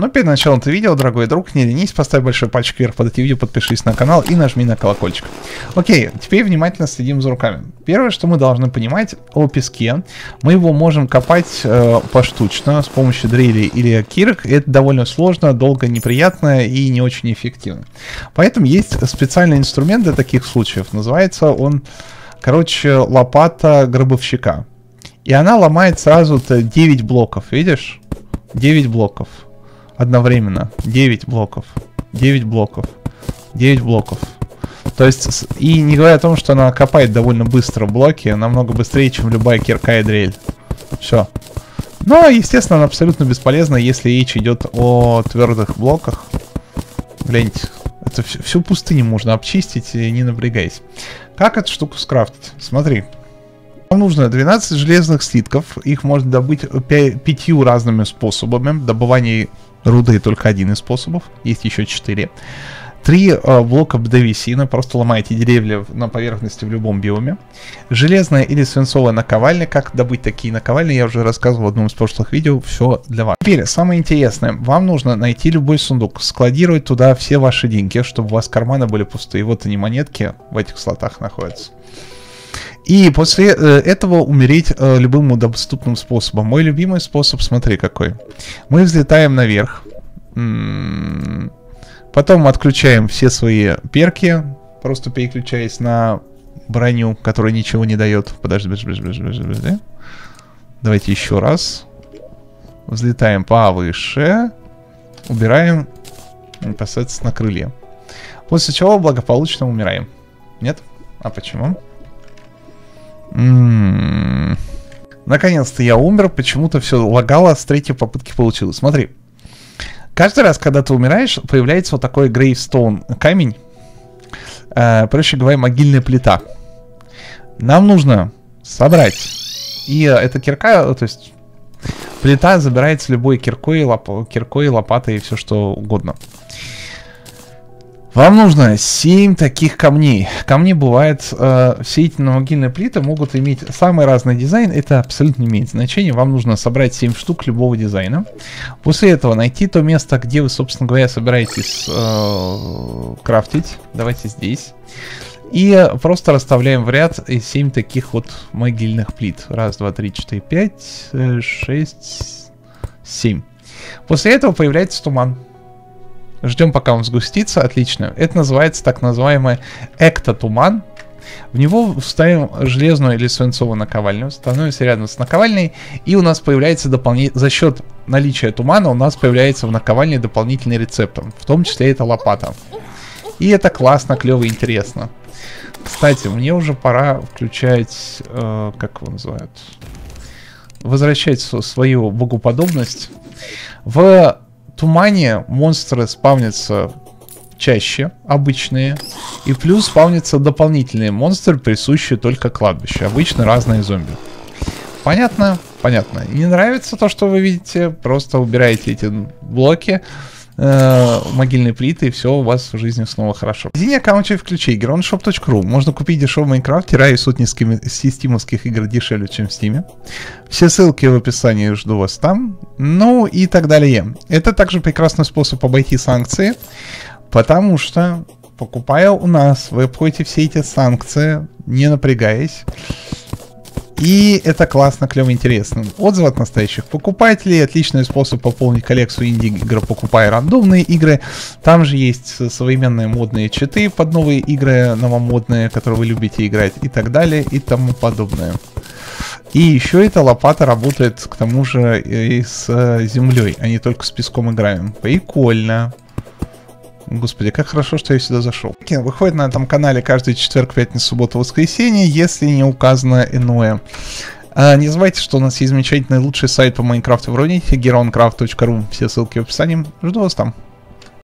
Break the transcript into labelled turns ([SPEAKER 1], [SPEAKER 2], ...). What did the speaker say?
[SPEAKER 1] Но перед началом этого видео, дорогой друг, не ленись, поставь большой пальчик вверх под этим видео, подпишись на канал и нажми на колокольчик. Окей, теперь внимательно следим за руками. Первое, что мы должны понимать о песке, мы его можем копать поштучно с помощью дрелей или кирок. Это довольно сложно, долго, неприятно и не очень эффективно. Поэтому есть специальный инструмент для таких случаев. Называется он, короче, лопата гробовщика. И она ломает сразу 9 блоков, видишь? 9 блоков. Одновременно. 9 блоков. 9 блоков. 9 блоков. То есть, и не говоря о том, что она копает довольно быстро блоки, намного быстрее, чем любая кирка и дрель. Все. Но, естественно, она абсолютно бесполезна, если речь идет о твердых блоках. Гляньте. Это всю пустыню можно обчистить, не напрягаясь. Как эту штуку скрафтить? Смотри. Нам нужно 12 железных слитков. Их можно добыть 5 разными способами. Добывание руды только один из способов. Есть еще 4. 3 блока древесины. Просто ломаете деревья на поверхности в любом биоме. Железная или свинцовая наковальня. Как добыть такие наковальни, я уже рассказывал в одном из прошлых видео. Все для вас. Теперь, самое интересное. Вам нужно найти любой сундук. Складировать туда все ваши деньги, чтобы у вас карманы были пустые. Вот они, монетки в этих слотах находятся. И после этого умереть любым доступным способом. Мой любимый способ, смотри какой. Мы взлетаем наверх. Потом отключаем все свои перки. Просто переключаясь на броню, которая ничего не дает. Подожди. Давайте еще раз. Взлетаем повыше. Убираем непосредственно крылья. После чего благополучно умираем. Нет? А почему? Наконец-то я умер, почему-то все лагало, с 3-й попытки получилось. Смотри, каждый раз, когда ты умираешь, появляется вот такой грейвстоун камень, проще говоря, могильная плита. Нам нужно собрать, и эта кирка, то есть плита забирается любой киркой, лопатой и все что угодно. Вам нужно 7 таких камней. Камни бывают, все эти могильные плиты могут иметь самый разный дизайн. Это абсолютно не имеет значения. Вам нужно собрать 7 штук любого дизайна. После этого найти то место, где вы, собственно говоря, собираетесь крафтить. Давайте здесь. И просто расставляем в ряд 7 таких вот могильных плит. 1, 2, 3, 4, 5, 6, 7. После этого появляется туман. Ждем, пока он сгустится. Отлично. Это называется так называемый эктотуман. В него вставим железную или свинцовую наковальню. Становимся рядом с наковальней. И у нас появляется за счет наличия тумана у нас появляется в наковальне дополнительный рецептор. В том числе это лопата. И это классно, клево, интересно. Кстати, мне уже пора включать... как его называют? Возвращать свою богоподобность. В тумане монстры спавнятся чаще, обычные, и плюс спавнятся дополнительные монстры, присущие только кладбищу. Обычно разные зомби. Понятно? Понятно. Не нравится то, что вы видите? Просто убираете эти блоки, могильные плиты, и все у вас в жизни снова хорошо. В магазине аккаунте в ключе geronshop.ru можно купить дешевый Майнкрафт, и сотни стимовских игр дешевле, чем в Стиме. Все ссылки в описании, жду вас там. Ну и так далее. Это также прекрасный способ обойти санкции, потому что, покупая у нас, вы обходите все эти санкции, не напрягаясь. И это классно, клево, интересно. Отзывы от настоящих покупателей. Отличный способ пополнить коллекцию инди-игр, покупая рандомные игры. Там же есть современные модные читы под новые игры, новомодные, которые вы любите играть, и так далее, и тому подобное. И еще эта лопата работает, к тому же, и с землей, а не только с песком играем. Прикольно. Господи, как хорошо, что я сюда зашел. Выходит на этом канале каждый четверг, пятницу, субботу, воскресенье, если не указано иное. Не забывайте, что у нас есть замечательный лучший сайт по Майнкрафту в Рунете, geroncraft.ru. Все ссылки в описании. Жду вас там.